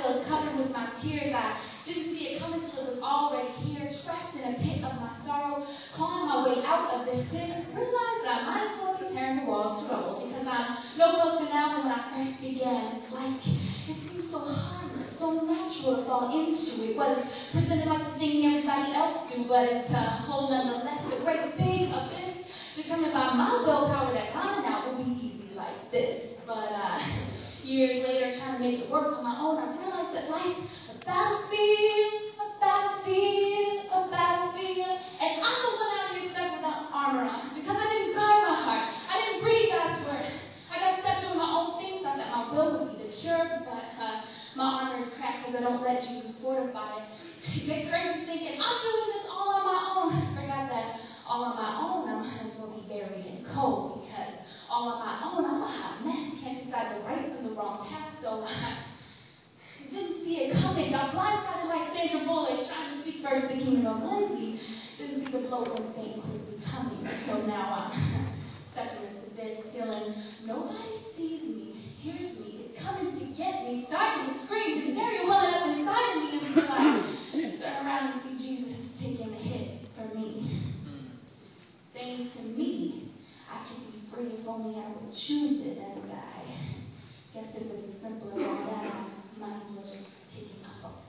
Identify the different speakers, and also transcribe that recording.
Speaker 1: was covered with my tears. I didn't see it coming till it was already here, trapped in a pit of my sorrow, clawing my way out of this sin. I realized I might as well be tearing the walls to rubble, because I'm no closer now than when I first began. It's like it seems so harmless, so natural to fall into. It was presented like the thing everybody else do, but it's a whole nonetheless, a great big abyss, determined by my willpower that climbing out will be easy like this. But years later, trying to make it work on my own, I realized that life's a battlefield, a battlefield, a battlefield, and I'm the one out here stuck without armor on, because I didn't guard my heart, I didn't read God's word. I got stuck doing my own thing, thought that my will would be the cure, but my armor is cracked because I don't let Jesus fortify it. Get crazy thinking, I'm doing this all on my own. Forgot that all on my own, I might as well be buried in coal, because all on my own, I'm a hot mess. Can't decide the right from the wrong path, so I didn't see it coming. Got blindsided like Sandra Bullock, trying to see first the kingdom of Lindsey. Didn't see the blow from St. quickly coming, so now I'm stuck in this abyss, feeling nobody sees me, hears me, is coming to get me, starting to scream, hysteria welling up inside of me until I turn around and see Jesus taking a hit for me, saying to me, I could be free if only I would choose it, and I guess if it's as simple as all that, I might as well just take it up.